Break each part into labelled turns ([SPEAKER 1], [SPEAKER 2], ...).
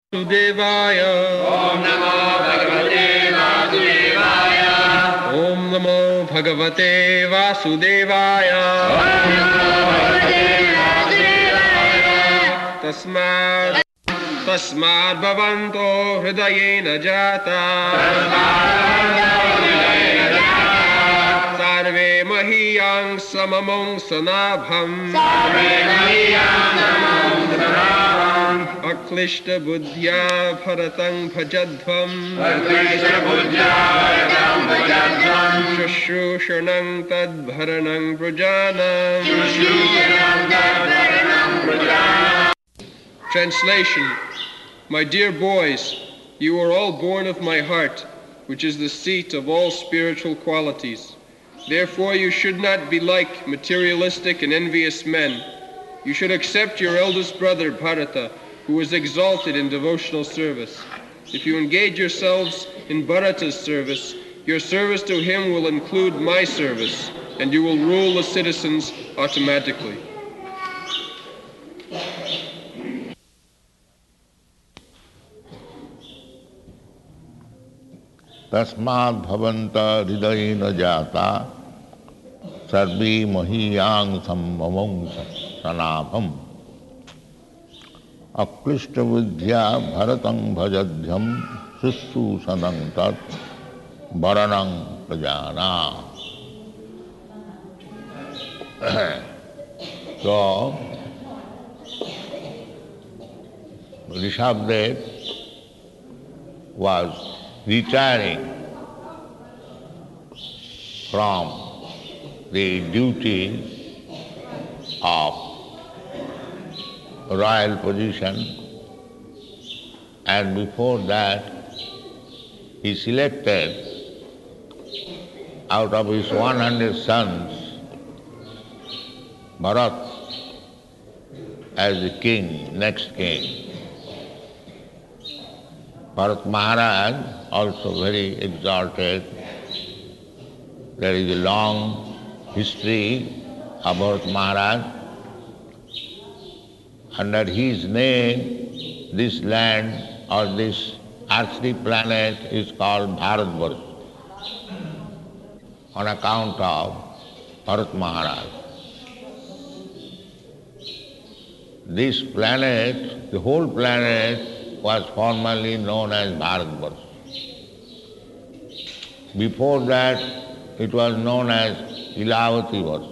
[SPEAKER 1] Vasudevaya. Om Namo Bhagavate Vasudevaya. Om Namo Bhagavate Vasudevaya. Om Namo Bhagavate Vasudevaya. Tasmad Bhavanto Hridayena Jata. Sarve Mahiyang Samamong Sanabham. Sarve Mahiyang Samamong Sanabham. Aklishta Buddhya Bharatang Bhajadvam. Aklishta Buddhya Bharatang Bhajadvam. Shushushanang Tad Bharanang Prajanam. Shushushanang Tad Bharanang Prajanam. Translation. My dear boys, you are all born of my heart, which is the seat of all spiritual qualities. Therefore you should not be like materialistic and envious men. You should accept your eldest brother Bharata, who is exalted in devotional service. If you engage yourselves in Bharata's service, your service to him will include my service, and you will rule the citizens automatically.
[SPEAKER 2] Tasmad bhavanta hridayena jata sarve mahiyang sammamong sanabham aklishta buddhya bharatang bhajadhyam sussusanang tat varanang prajana. So, Rishabdev was retiring from the duties of royal position, and before that he selected out of his 100 sons Bharat as the king, next king. Bharat Maharaj, also very exalted. There is a long history of Bharat Maharaj. Under his name, this land or this earthly planet is called Bharatvarsh on account of Bharat Maharaj. This planet, the whole planet, was formerly known as Bharatvarsh. Before that, it was known as Ilavati Varsh.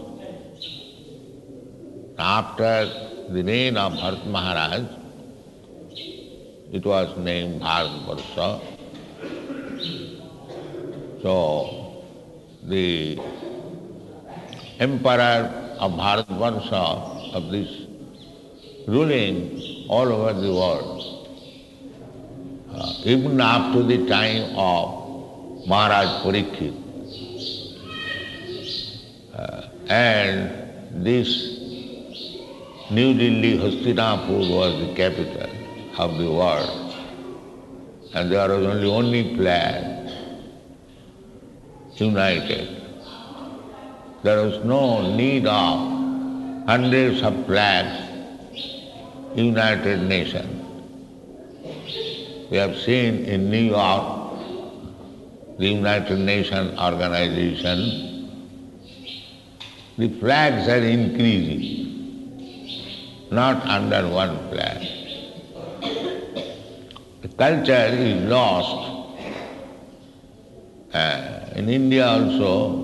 [SPEAKER 2] After the reign of Bharat Maharaj, it was named Bharatvarsha. So, the emperor of Bharatvarsha, of this ruling all over the world, even up to the time of Maharaj Parikshit. And this New Delhi, Hastinapur was the capital of the world. And there was only one flag, united. There was no need of hundreds of flags, United Nations. We have seen in New York, the United Nations organization, the flags are increasing, not under one flag. The culture is lost. In India also,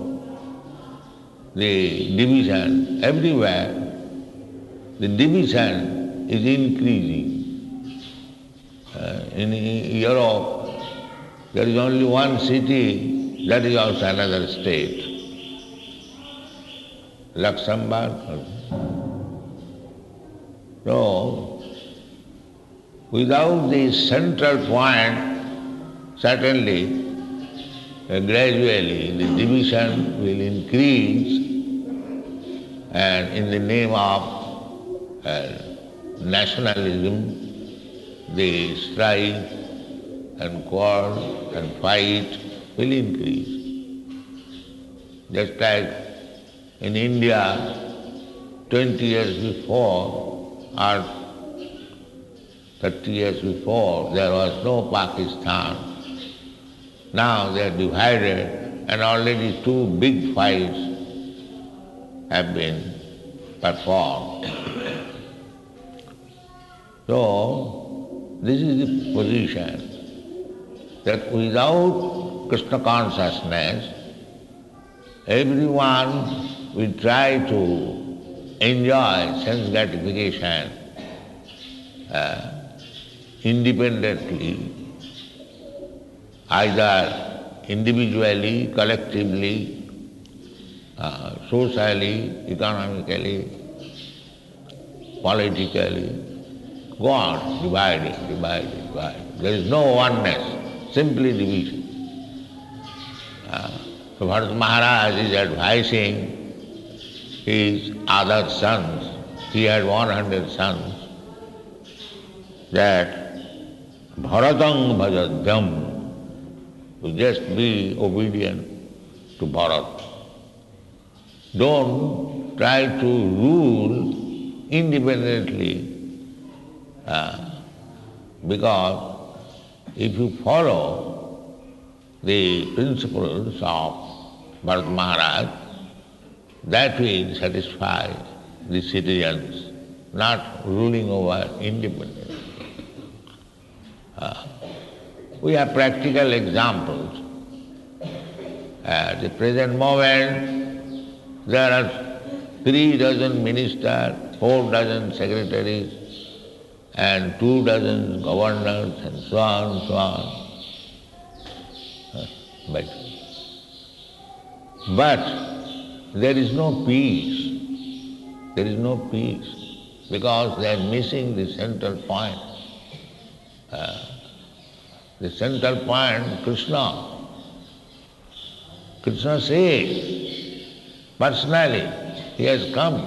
[SPEAKER 2] the division, everywhere, the division is increasing. In Europe, there is only one city, that is also another state. Luxembourg. So, without the central point, certainly, gradually the division will increase, and in the name of nationalism, the strife and quarrel and fight will increase. Just like in India, 20 years before or 30 years before there was no Pakistan. Now they are divided and already 2 big fights have been performed. So, this is the position that without Krishna consciousness, everyone will try to enjoy sense gratification independently, either individually, collectively, socially, economically, politically. Go on, dividing. There is no oneness, simply division. So Bharat Maharaj is advising his other sons, he had 100 sons, that Bharatang bhajadyam, to just be obedient to Bharat. Don't try to rule independently, because if you follow the principles of Bharat Maharaj, that will satisfy the citizens, not ruling over independently. We have practical examples. At the present moment, there are 3 dozen ministers, 4 dozen secretaries, and 2 dozen governors, and so on, so on. But there is no peace. There is no peace, because they are missing the central point. The central point, Krishna. Krishna says, personally, he has come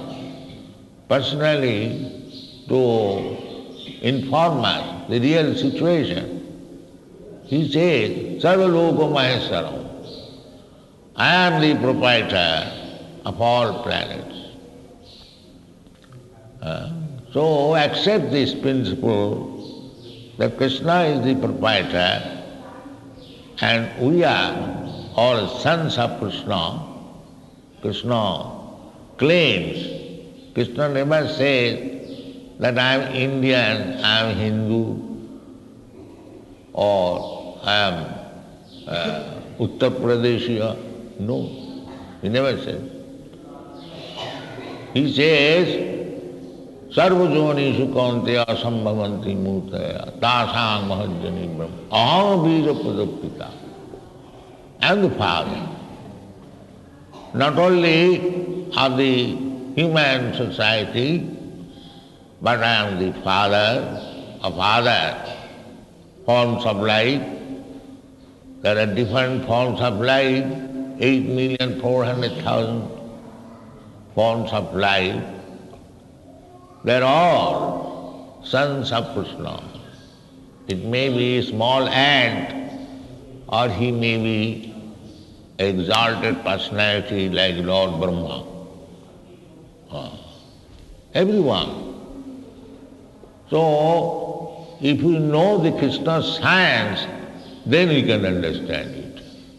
[SPEAKER 2] personally to inform us the real situation. He says, Sarva Loka Maheswaram, I am the proprietor of all planets. So accept this principle that Krishna is the proprietor and we are all sons of Krishna. Krishna claims, Krishna never says that I am Indian, I am Hindu, or I am Uttar Pradeshiya. No, he never said. He says, Sarvajonishu kaunteya sambhavanti murtaya tasang mahajjani brahma aham veera padapita. I am the father, not only of the human society, but I am the father of other forms of life. There are different forms of life, 8,400,000 forms of life. They are all sons of Krishna. It may be a small ant, or he may be exalted personality like Lord Brahma. Everyone. So, if we know the Krishna science, then we can understand it.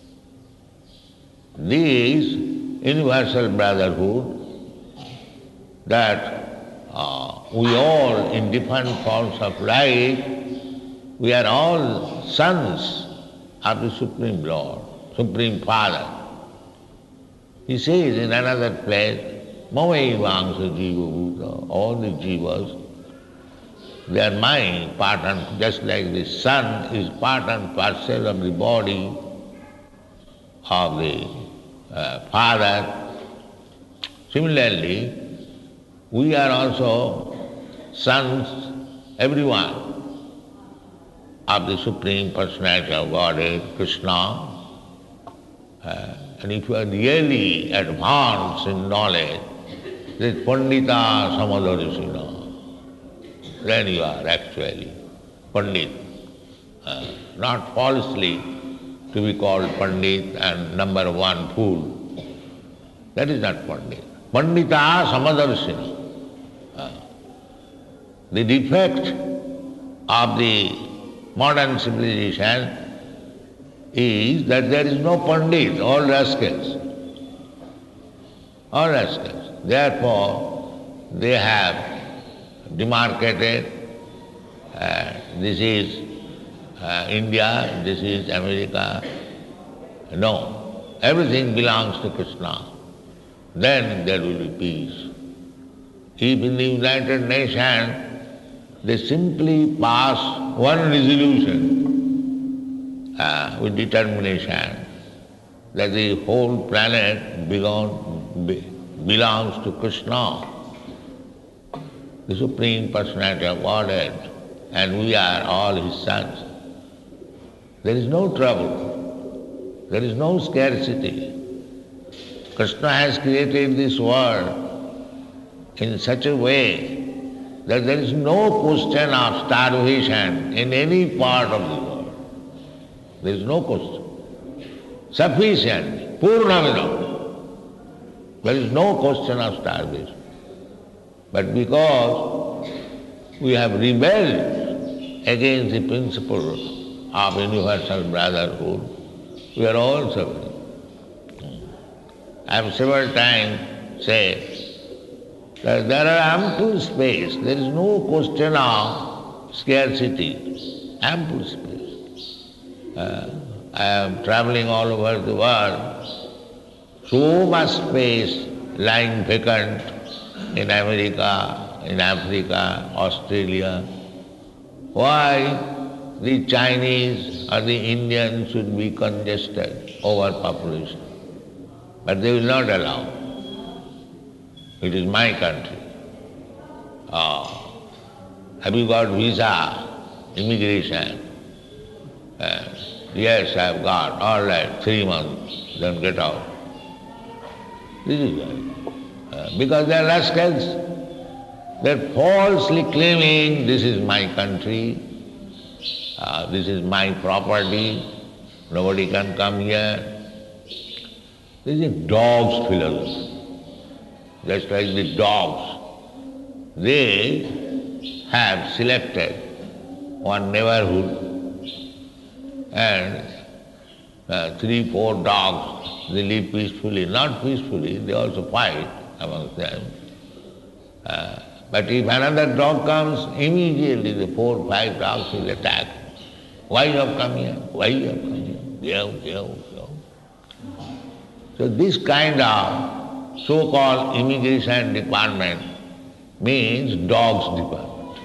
[SPEAKER 2] This universal brotherhood, that we all in different forms of life, we are all sons of the Supreme Lord, Supreme Father. He says in another place, Mamaivaංsa jiva bhuta, all the jivas, they are mine, part and just like the sun is part and parcel of the body of the Father. Similarly, we are also sons, everyone, of the Supreme Personality of Godhead, Krishna. And if you are really advanced in knowledge, this Pandita Samadarishina, then you are actually Pandit. Not falsely to be called Pandit and number 1 fool. That is not Pandit. Pandita Samadarshina. The defect of the modern civilization is that there is no Pandit, all rascals. All rascals. Therefore, they have demarcated, this is India, this is America. No, everything belongs to Krishna. Then there will be peace. If in the United Nations they simply pass one resolution with determination that the whole planet belongs to Krishna, the Supreme Personality of Godhead, and we are all His sons. There is no trouble, there is no scarcity. Krishna has created this world in such a way that there is no question of starvation in any part of the world. There is no question. Sufficient, purnamidam. There is no question of starvation. But because we have rebelled against the principle of universal brotherhood, we are all suffering. I have several times said that there are ample space, there is no question of scarcity, ample space. I am traveling all over the world, so much space lying vacant in America, in Africa, Australia. Why the Chinese or the Indians should be congested, overpopulation? But they will not allow. It is my country. Have you got visa, immigration? Yes, I have got. All right, 3 months, then get out. This is why. Because they are rascals. They are falsely claiming this is my country, this is my property, nobody can come here. This is dog's philosophy. Just like the dogs, they have selected one neighborhood and 3, 4 dogs, they live peacefully. Not peacefully, they also fight amongst them. But if another dog comes, immediately the 4, 5 dogs will attack. Why you have come here? Why you have come here? Go. So this kind of so-called immigration department means dogs department.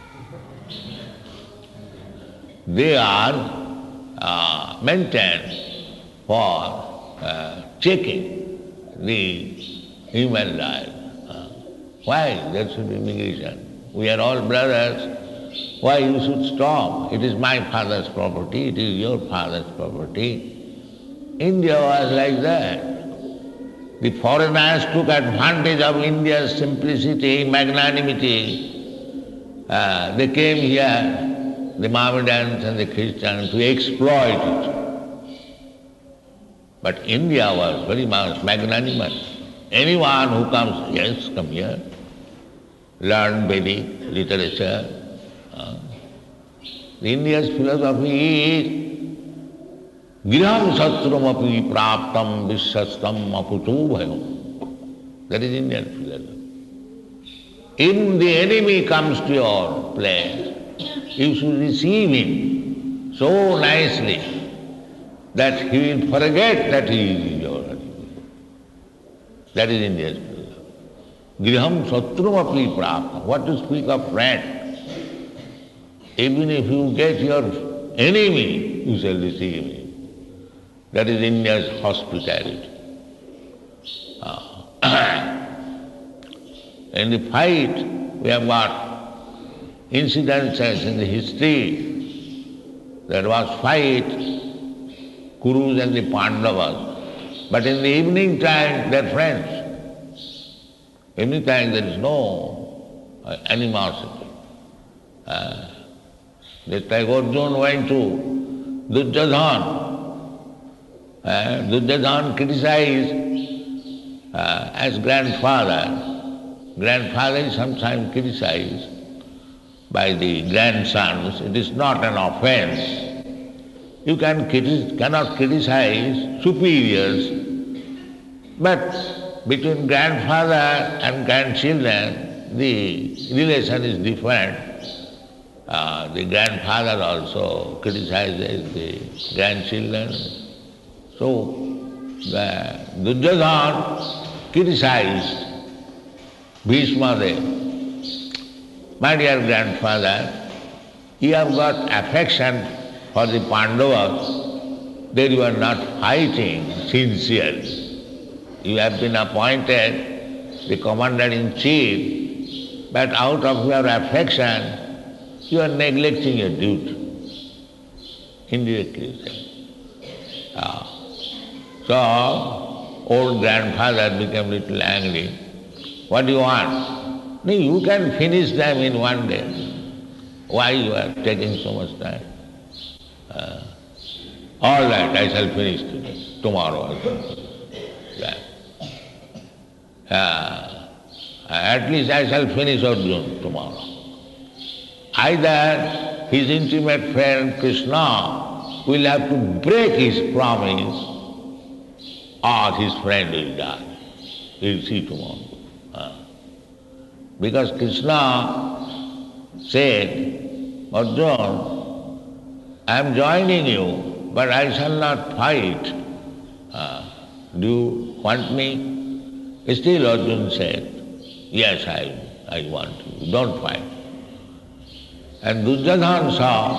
[SPEAKER 2] They are maintained for checking the human life. Why there should be immigration? We are all brothers. Why you should stop? It is my father's property, it is your father's property. India was like that. The foreigners took advantage of India's simplicity, magnanimity. They came here, the Mohammedans and the Christians, to exploit it. But India was very much magnanimous. Anyone who comes, yes, come here, learn Vedic literature. India's philosophy is Griham satram api praptam vishastam aputu bhayam. That is Indian philosophy. If the enemy comes to your place, you should receive him so nicely that he will forget that he is your enemy. That is India's philosophy. Griham satram api praptam. What to speak of friend? Even if you get your enemy, you shall receive him. That is India's hospitality. In the fight, we have got incidences in the history. There was fight, Kurus and the Pandavas. But in the evening time, they are friends. Evening time, there is no animosity. Just like Arjuna went to Duryodhana. Duryodhana criticized as grandfather. Grandfather is sometimes criticized. by the grandsons, it is not an offense. You cannot criticize superiors, but between grandfather and grandchildren, the relation is different. The grandfather also criticizes the grandchildren. So the Duryodhana criticized Bhishma Dev. My dear grandfather, you have got affection for the Pandavas, that you are not fighting sincerely. You have been appointed the commander-in-chief, but out of your affection, you are neglecting your duty. Indirectly you say. So, old grandfather became little angry. What do you want? No, you can finish them in one day. Why you are taking so much time? All right, I shall finish today, tomorrow. At least I shall finish Arjuna tomorrow. Either his intimate friend Krishna will have to break his promise, or his friend will die. We'll see tomorrow. Because Krishna said, Arjuna, I am joining you, but I shall not fight. Do you want me? Still Arjuna said, yes, I want you. Don't fight. And Duryodhana saw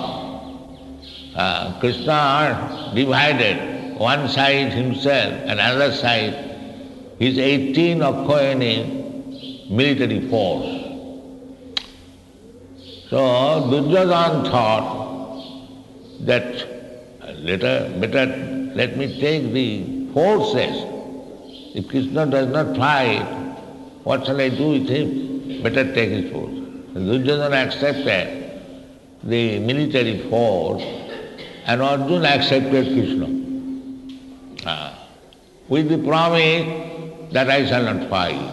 [SPEAKER 2] Krishna divided, one side himself, another side his 18 Akhoyani military force. So Duryodhana thought that better let me take the forces. If Krishna does not fight, what shall I do with him? Better take his force. Duryodhana accepted the military force, and Arjuna accepted Krishna with the promise that I shall not fight.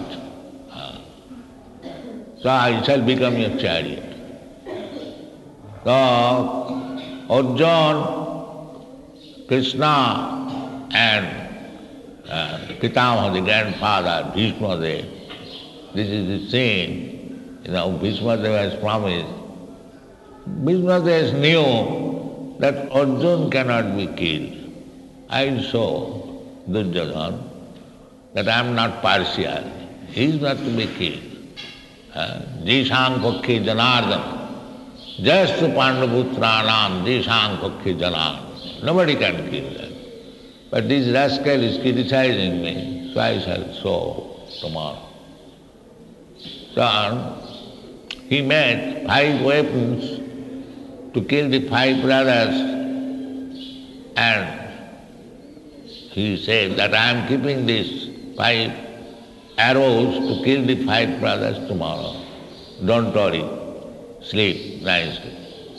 [SPEAKER 2] So I shall become your chariot. So Arjuna, Krishna and Pitamaha, the grandfather, Bhishma Dev, this is the scene. Bhishma Dev has promised. Bhishma Dev knew that Arjuna cannot be killed. I saw Duryodhana that I am not partial. He is not to be killed. Jishang Kokhi Janardana. Just Pandaputranam, Jishang Kokhi Janardana. Nobody can kill them. But this rascal is criticizing me, so I shall show tomorrow. So he made 5 weapons to kill the 5 brothers, and he said that I am keeping these 5 arrows to kill the 5 brothers tomorrow. Don't worry, sleep nicely.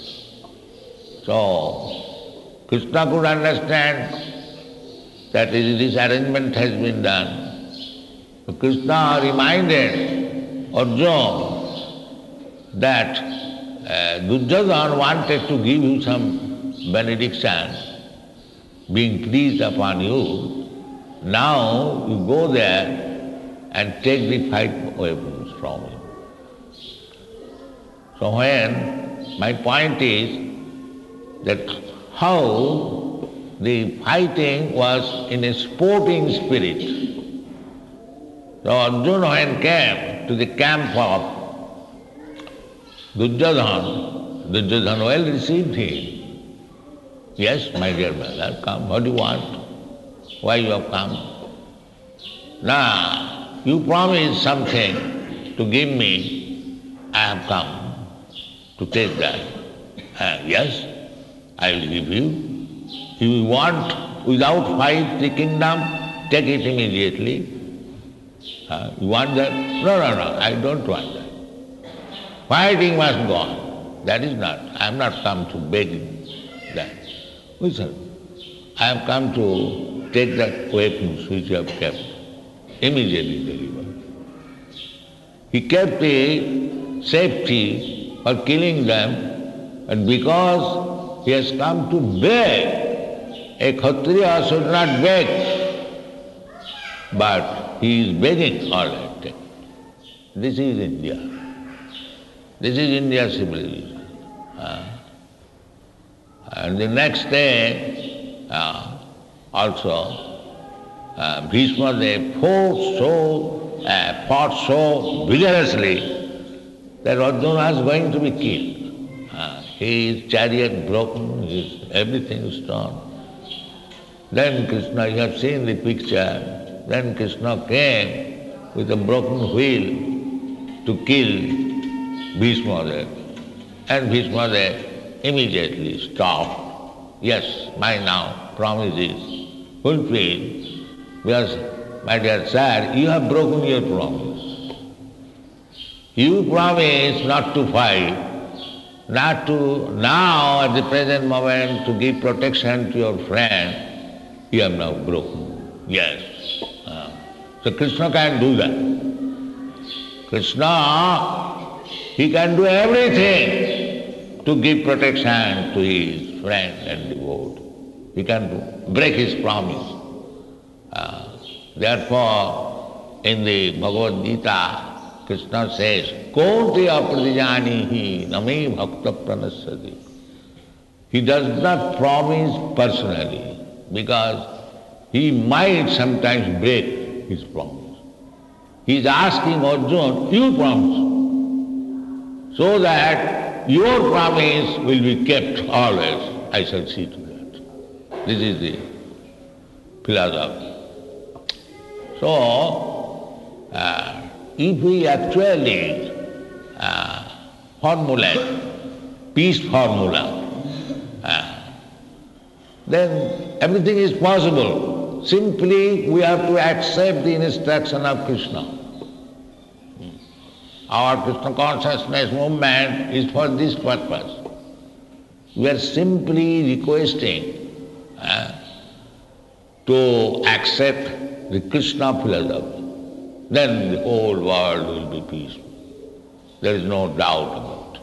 [SPEAKER 2] So Krishna could understand that this arrangement has been done. So Krishna reminded Arjuna that Duryodhana wanted to give you some benediction, being pleased upon you. Now you go there and take the 5 weapons from him. So my point is that how the fighting was in a sporting spirit. So Arjuna, when came to the camp of Duryodhana well received him. Yes, my dear brother, come. What do you want? Why you have come? Now, you promised something to give me. I have come to take that. Yes, I will give you. If you want without fight the kingdom, take it immediately. You want that? No, I don't want that. Fighting must go on. That is not. I am not come to beg that. Listen, I have come to take the weapons which you have kept. Immediately deliver. He kept the safety for killing them, and because he has come to beg, a Kshatriya should not beg, but he is begging all right. This is India. This is India's civilization. And the next day, also, Bhishma they fought so vigorously that Arjuna was going to be killed. His chariot broken, everything is torn. Then Krishna, you have seen the picture, then Krishna came with a broken wheel to kill Bhishma there. And Bhishma there immediately stopped. Yes, my now promise is fulfilled, because, my dear sir, you have broken your promise. You promised not to fight, not to now at the present moment to give protection to your friend. You have now broken. Yes. So Krishna can do that. Krishna, he can do everything to give protection to his friend and devotee. He can break his promise. Therefore, in the Bhagavad Gita, Krishna says, Konti apradijanihi name bhakta pranasyati. He does not promise personally, because he might sometimes break his promise. He is asking Arjuna, you promise, so that your promise will be kept always. I shall see to that. This is the philosophy. So, if we actually formulate peace formula, then everything is possible. Simply we have to accept the instruction of Krishna. Our Krishna consciousness movement is for this purpose. We are simply requesting to accept the Krishna philosophy. Then the whole world will be peaceful. There is no doubt about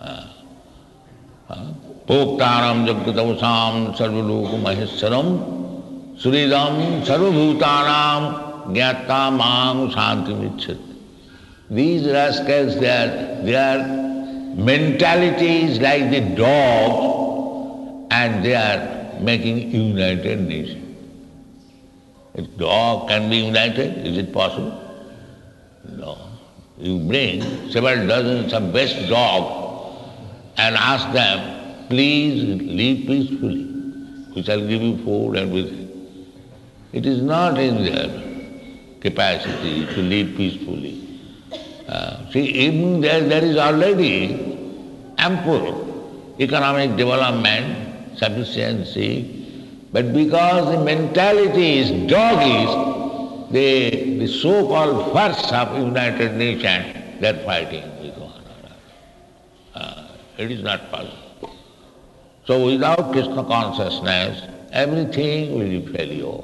[SPEAKER 2] it. Bhoktaram jagatavasam sarvaloka maheswaram suridam sarvabhutanam jnata mang shantimicchati. These rascals, their mentality is like the dog, and they are making United Nations. A dog can be united, is it possible? No. You bring several dozens of best dogs and ask them, please live peacefully. We shall give you food and everything. It is not in their capacity to live peacefully. See, even there is already ample economic development, sufficiency, but because the mentality is doggish, the so-called first of United Nations, they are fighting with one another. It is not possible. So without Krishna consciousness, everything will be failure.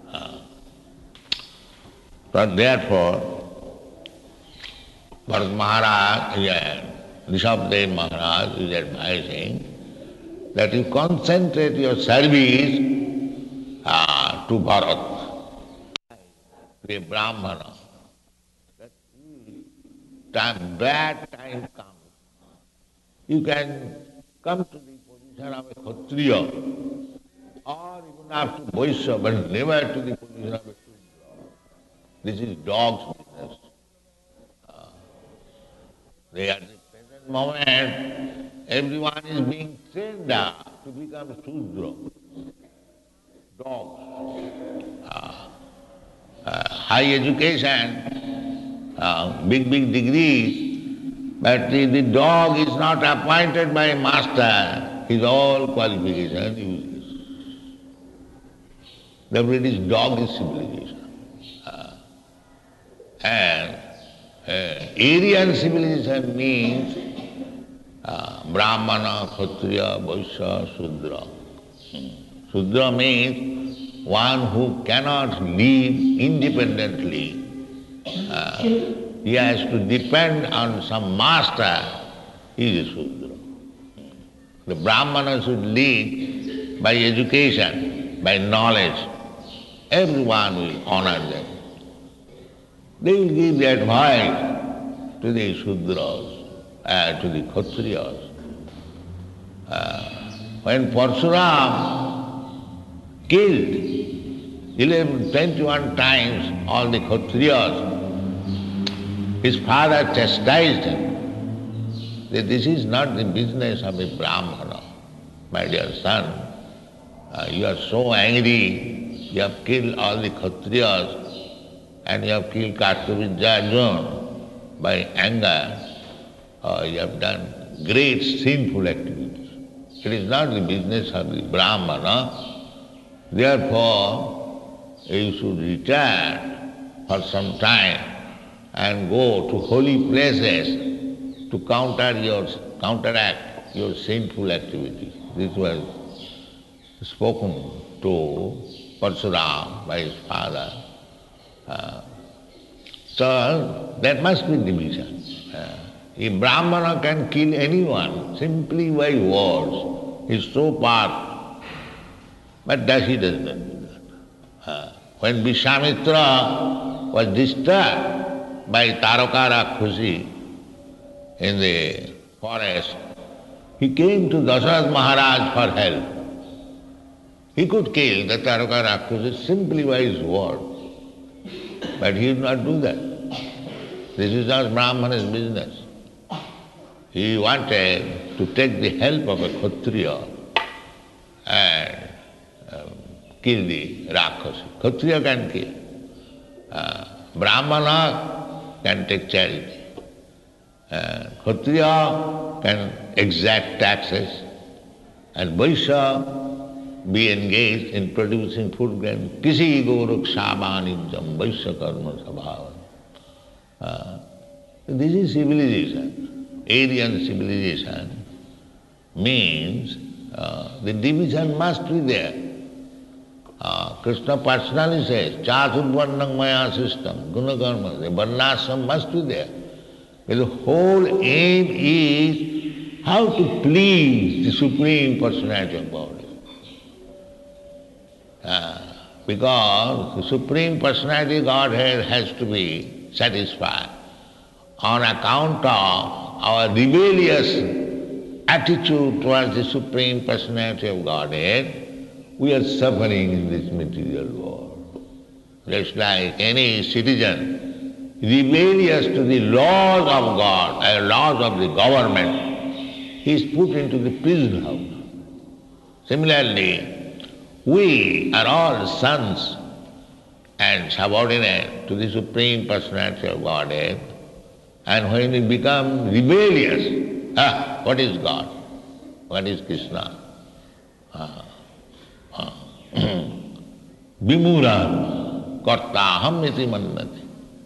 [SPEAKER 2] But therefore, Bharat Maharaj, Rishabhdev Maharaj is advising that you concentrate your service to Bharat, to a Brahmana. That bad time comes, you can come to the position of a Kshatriya or even after Vaishya, but never to the position of a Shudra. This is dog's business. At the present moment, everyone is being trained to become Shudra, dogs. High education, big degrees, but the dog is not appointed by a master, his all qualification useless. Therefore it is dog civilization. And Aryan civilization means Brahmana, Kshatriya, Vaishya, Shudra. Shudra means one who cannot live independently. He has to depend on some master he is a Shudra. The Brahmana should lead by education, by knowledge. Everyone will honor them. They will give the advice to the Shudras, to the Kshatriyas. When Parsuram killed 21 times all the Kshatriyas, his father chastised him that this is not the business of a Brahmana. My dear son, you are so angry, you have killed all the Kshatriyas and you have killed Kartavijja Arjuna by anger. You have done great sinful activities. It is not the business of the Brahmana. Therefore, you should return for some time and go to holy places to counteract your sinful activities. This was spoken to Parsuram by his father. So there must be division. A Brahmana can kill anyone simply by words. He is so powerful. But he does not do that. When Vishwamitra was disturbed by Taraka Rakshasi in the forest, he came to Dasharatha Maharaj for help. He could kill the Taraka Rakshasi simply by his word. But he did not do that. This is not Brahmana's business. He wanted to take the help of a Kshatriya and kill the Rakshasi. Kshatriya can kill. Brahmana can take charity. Kshatriya can exact taxes. And Vaishya be engaged in producing food grain. Kisi gorakshavanijam Vaishya karma sabhava. This is civilization. Aryan civilization means the division must be there. Krishna personally says, Chaturvarnam maya system, gunakarma, the varnashram must be there. But the whole aim is how to please the Supreme Personality of Godhead. Because the Supreme Personality of Godhead has to be satisfied. On account of our rebellious attitude towards the Supreme Personality of Godhead, we are suffering in this material world. Just like any citizen rebellious to the laws of God and laws of the government, he is put into the prison house. Similarly, we are all sons and subordinate to the Supreme Personality of Godhead, and when we become rebellious, what is God? What is Krishna? Vimuran kartaham iti mannati.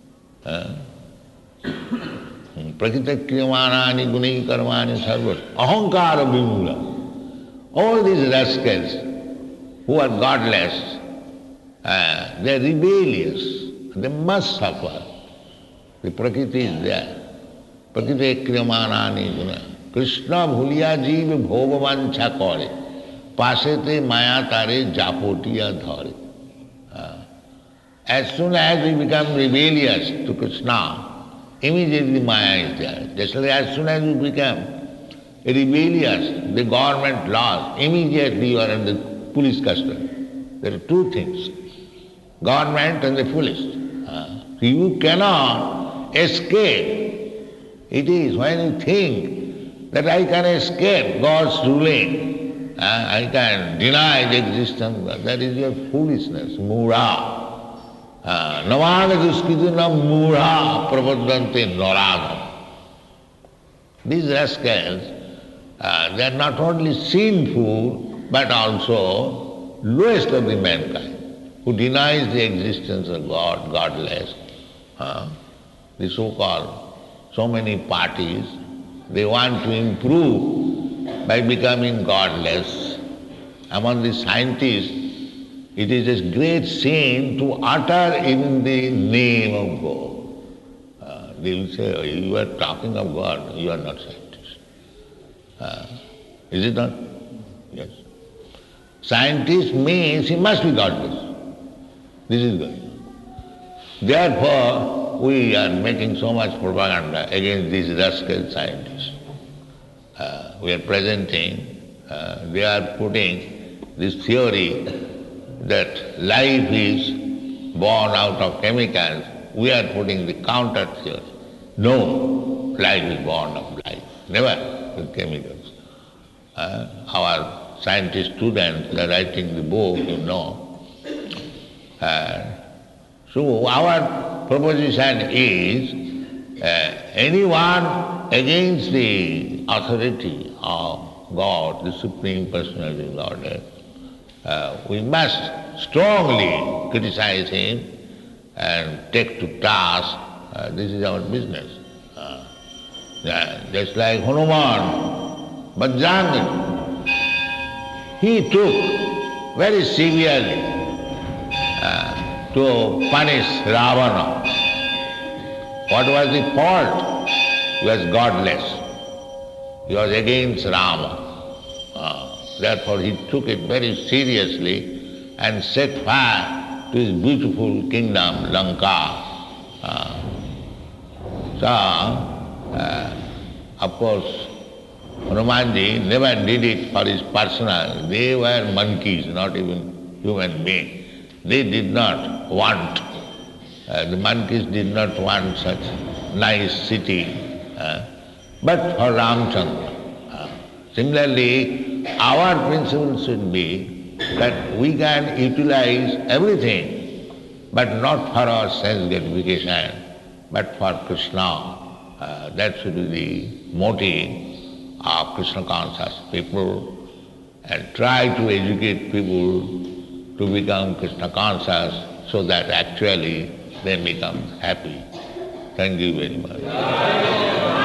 [SPEAKER 2] Prakita kriyamanani guni karmani sarvas. Ahankara vimura. All these rascals who are godless, they are rebellious. They must suffer. The Prakriti is there. Prakriti kriyamanani guna. Krishna bhuliya jeev bhogavancha kore. Pasete maya tare japotiya dhare. As soon as we become rebellious to Krishna, immediately Maya is there. Just like as soon as we become rebellious, the government laws, immediately you are under police custody. There are two things, government and the police. You cannot escape. It is when you think that I can escape God's ruling, I can deny the existence of God, that is your foolishness, mura. Navana duskiduna mura pravadante naradham. These rascals, they are not only sinful, but also lowest of the mankind, who denies the existence of God, godless. The so-called, so many parties, they want to improve by becoming godless. Among the scientists, it is a great sin to utter even the name of God. They will say, you are talking of God, you are not scientist. Is it not? Yes. Scientist means he must be godless. This is going on. Therefore, we are making so much propaganda against these rascal scientists. We are presenting, they are putting this theory that life is born out of chemicals. We are putting the counter theory. No, life is born of life, never with chemicals. Our scientist students are writing the book, you know. So our proposition is anyone against the authority of God, the Supreme Personality of Godhead, we must strongly criticize him and take to task. This is our business. Just like Hanuman, Bajrang, he took very severely to punish Ravana. What was the fault? He was godless. He was against Rama. Therefore he took it very seriously and set fire to his beautiful kingdom, Lanka. Of course, Hanumanji never did it for his personal. They were monkeys, not even human beings. They did not want, the monkeys did not want such nice city, but for Ramchandra. Similarly, our principle should be that we can utilize everything, but not for our sense gratification, but for Krishna. That should be the motive of Krishna conscious people, and try to educate people to become Krishna conscious so that actually they become happy. Thank you very much.